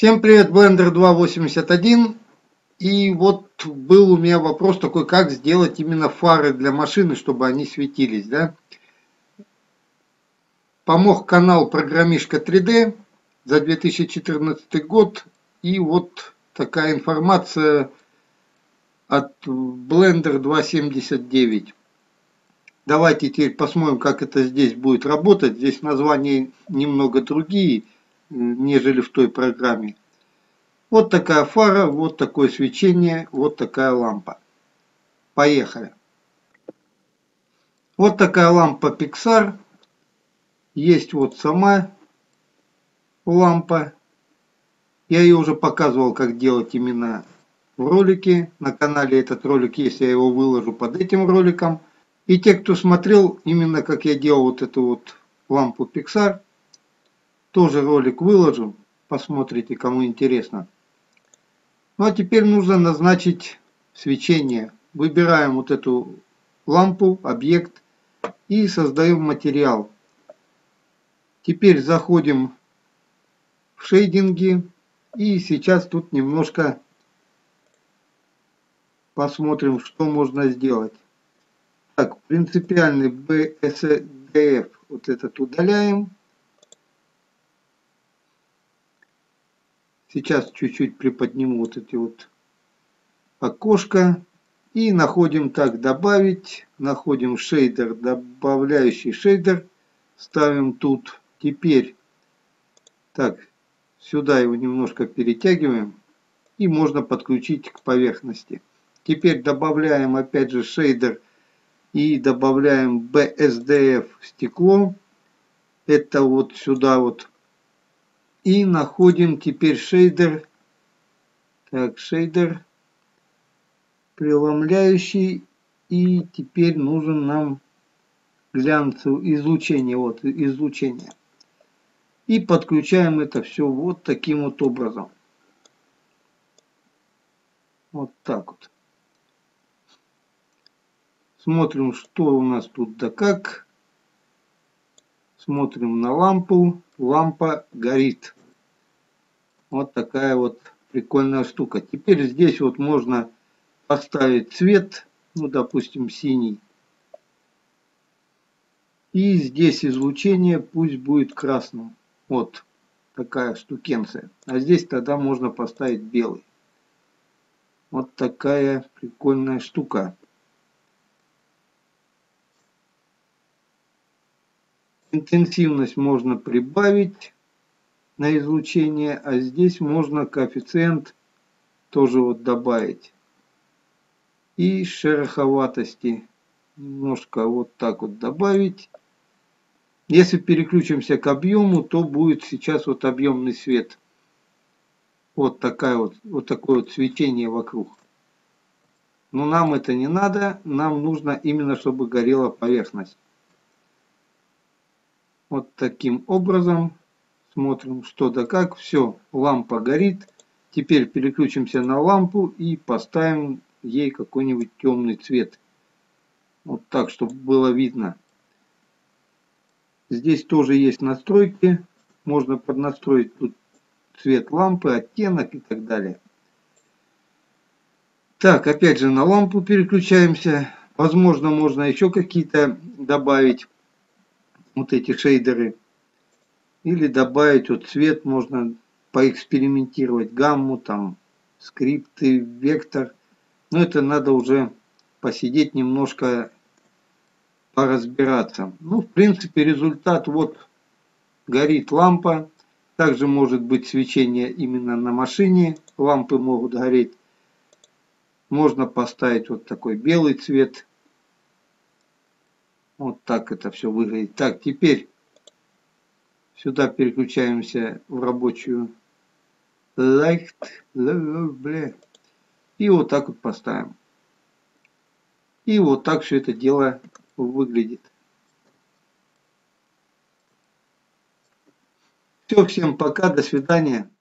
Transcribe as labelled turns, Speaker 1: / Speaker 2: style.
Speaker 1: Всем привет, Blender 2.81. И вот был у меня вопрос такой, как сделать именно фары для машины, чтобы они светились, да? Помог канал Программишка 3D за 2014 год. И вот такая информация от Blender 2.79. Давайте теперь посмотрим, как это здесь будет работать. Здесь названия немного другие, нежели в той программе. Вот такая фара, вот такое свечение, вот такая лампа. Поехали. Вот такая лампа Pixar. Есть вот сама лампа. Я ее уже показывал, как делать именно в ролике. На канале этот ролик есть, я его выложу под этим роликом. И те, кто смотрел именно как я делал вот эту вот лампу Pixar, тоже ролик выложу. Посмотрите, кому интересно. Ну а теперь нужно назначить свечение. Выбираем вот эту лампу, объект и создаем материал. Теперь заходим в шейдинги и сейчас тут немножко посмотрим, что можно сделать. Так, принципиальный BSDF вот этот удаляем. Сейчас чуть-чуть приподниму вот эти вот окошко. И находим так, добавить, находим шейдер, добавляющий шейдер, ставим тут. Теперь, так, сюда его немножко перетягиваем и можно подключить к поверхности. Теперь добавляем опять же шейдер и добавляем BSDF стекло. Это вот сюда вот. И находим теперь шейдер. Так, шейдер преломляющий. И теперь нужен нам глянцевое излучение. Вот излучение. И подключаем это все вот таким вот образом. Вот так вот. Смотрим, что у нас тут да как. Смотрим на лампу. Лампа горит. Вот такая вот прикольная штука. Теперь здесь вот можно поставить цвет. Ну, допустим, синий. И здесь излучение пусть будет красным. Вот такая штукенция. А здесь тогда можно поставить белый. Вот такая прикольная штука. Интенсивность можно прибавить на излучение, а здесь можно коэффициент тоже вот добавить. И шероховатости немножко вот так вот добавить. Если переключимся к объему, то будет сейчас вот объемный свет. Вот такое вот свечение вокруг. Но нам это не надо, нам нужно именно, чтобы горела поверхность. Вот таким образом смотрим, что да как. Все, лампа горит. Теперь переключимся на лампу и поставим ей какой-нибудь темный цвет. Вот так, чтобы было видно. Здесь тоже есть настройки. Можно поднастроить тут цвет лампы, оттенок и так далее. Так, опять же на лампу переключаемся. Возможно, можно еще какие-то добавить вот эти шейдеры. Или добавить вот цвет, можно поэкспериментировать, гамму, там, скрипты, вектор. Но это надо уже посидеть немножко, поразбираться. Ну, в принципе, результат вот горит лампа. Также может быть свечение именно на машине. Лампы могут гореть. Можно поставить вот такой белый цвет. Вот так это все выглядит. Так, теперь сюда переключаемся в рабочую Light. И вот так вот поставим. И вот так все это дело выглядит. Все, всем пока, до свидания.